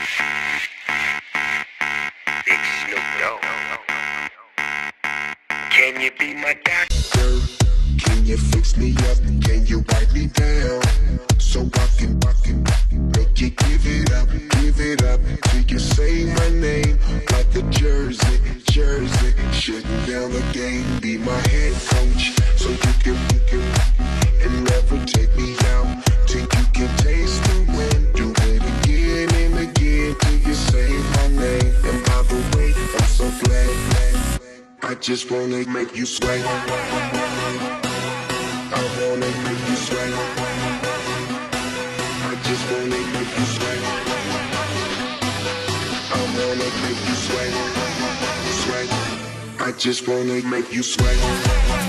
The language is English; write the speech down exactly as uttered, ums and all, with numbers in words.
Big Snoop Dogg. Can you be my doctor? Can you fix me up? Can you wipe me down? So I can, I can make you give it up, give it up till you say my name like a jersey, jersey. Shutting down the game, be my head coach, so you can, you can, and never take me out till you can taste the wind. Do it again and again till you say my name. And by the way, I'm so glad, I just wanna make you sweat. I wanna make you sweat. I just wanna make you sweat. I wanna make you sweat. Sweat. I just wanna make you sweat.